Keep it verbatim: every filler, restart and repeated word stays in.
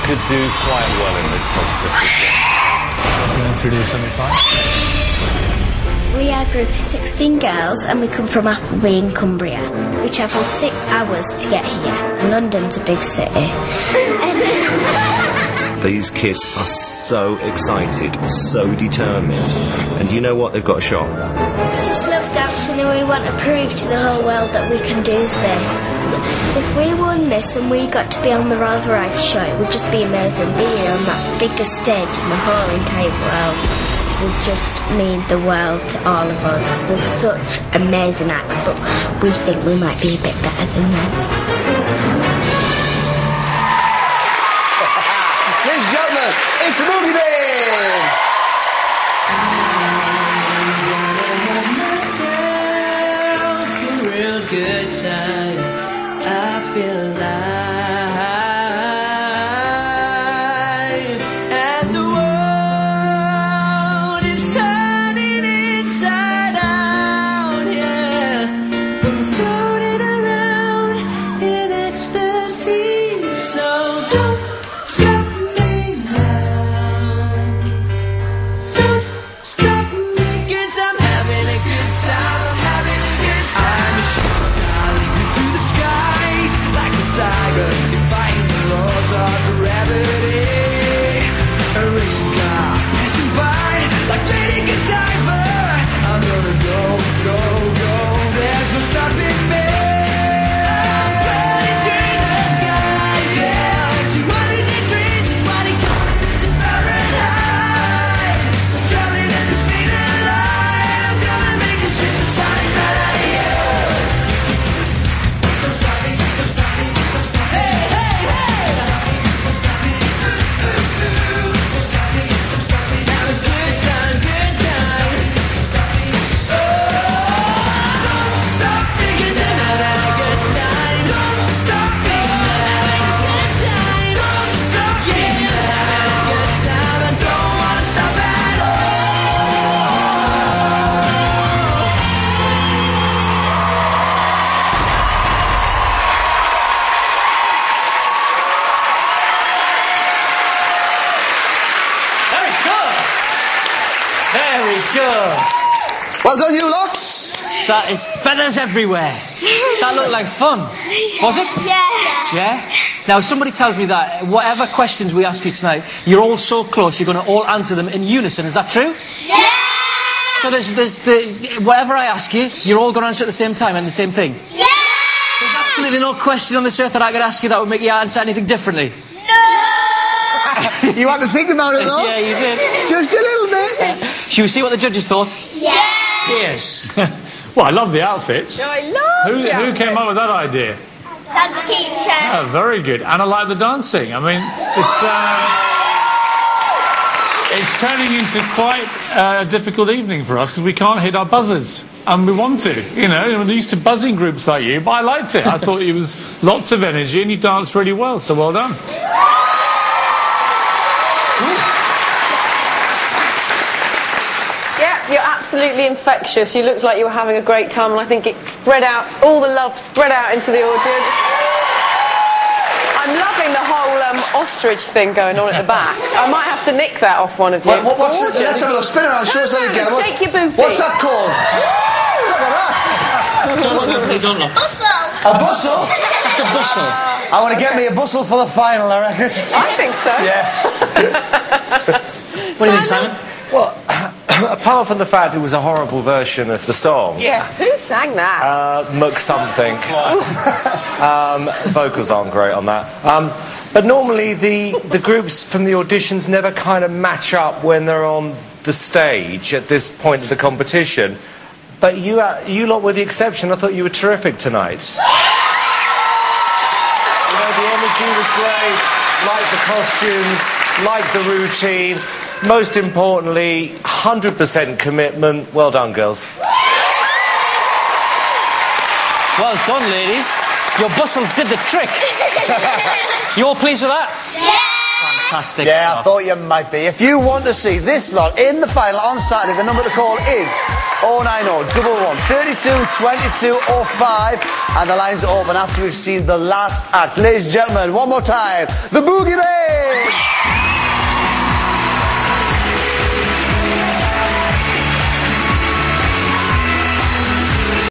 could do quite well in this competition. Going through the semi-final. We are a group of sixteen girls and we come from Appleby in Cumbria. We travelled six hours to get here. London's a big city. These kids are so excited, so determined. And you know what? They've got a shot. We just love dancing and we want to prove to the whole world that we can do this. If we won this and we got to be on the Royal Variety Show, it would just be amazing. Being on that biggest stage in the whole entire world would just mean the world to all of us. There's such amazing acts, but we think we might be a bit better than them. Ladies and gentlemen, it's the Boogie Babes! A real good time. I feel alive, and the world is turning inside out. Yeah, I'm floating around in ecstasy. So don't stop me now. Don't stop me, 'cause I'm having a good time. I'm having a good time. I'm a shooting star leaping through the skies like a tiger, defying the laws of gravity. A racing car passing by like Lady Godiva. I'm gonna go, go, go. There's no stopping me. I'm flying through the skies, yeah. two hundred degrees is what he calls the Fahrenheit. I'm traveling at the speed of light. I'm gonna make a supersonic man out of you. Don't stop me, don't stop me, don't stop me. Hey, hey, hey. Don't stop me, don't stop me, don't stop me. Have a good time, good time. Don't stop me, oh, don't stop me, 'cause I'm having a good time. Don't stop me, I'm having a good time. Don't stop me, I'm having a good time. I don't wanna stop at all. Very good. Very good. Well done, you lots! That is feathers everywhere. That looked like fun. Was it? Yeah. Yeah? Now, somebody tells me that whatever questions we ask you tonight, you're all so close, you're going to all answer them in unison. Is that true? Yeah. So there's, there's the, whatever I ask you, you're all going to answer at the same time and the same thing? Yeah. There's absolutely no question on this earth that I could ask you that would make you answer anything differently. You had to think about it, though? Yeah, you did. Just a little bit. Shall we see what the judges thought? Yeah. Yes. Well, I love the outfits. I love Who, who came up with that idea? Dance teacher. Oh, very good. And I like the dancing. I mean, this, uh, it's turning into quite a difficult evening for us because we can't hit our buzzers. And we want to, you know, we're used to buzzing groups like you, but I liked it. I thought it was lots of energy and you danced really well, so well done. Yeah, you're absolutely infectious. You looked like you were having a great time, and I think it spread out, all the love spread out into the audience. I'm loving the whole um, ostrich thing going on at the back. I might have to nick that off one of you. What, what, what's the, let's have a look. Spin around. Show us that again. What, Shake your booty. what's that called? Look at that. Don't look, Anthony, don't look. A bustle? That's a bustle. I want to get me a bustle for the final, I reckon. I think so. Yeah. What do you think, Simon? Well, apart from the fact it was a horrible version of the song, Yes, who sang that? uh, Muck something. um, vocals aren't great on that. Um, but normally the, the groups from the auditions never kind of match up when they're on the stage at this point of the competition. But you, uh, you lot were the exception. I thought you were terrific tonight. You know, the energy was great, like the costumes, like the routine. Most importantly, one hundred percent commitment. Well done, girls. Well done, ladies. Your bustles did the trick. You all pleased with that? Yeah. Fantastic Yeah, stuff. I thought you might be. If you want to see this lot in the final on Saturday, the number to call is oh nine oh, one one, thirty-two, twenty-two oh five, and the lines are open after we've seen the last act. Ladies and gentlemen, one more time, the Boogie Babes!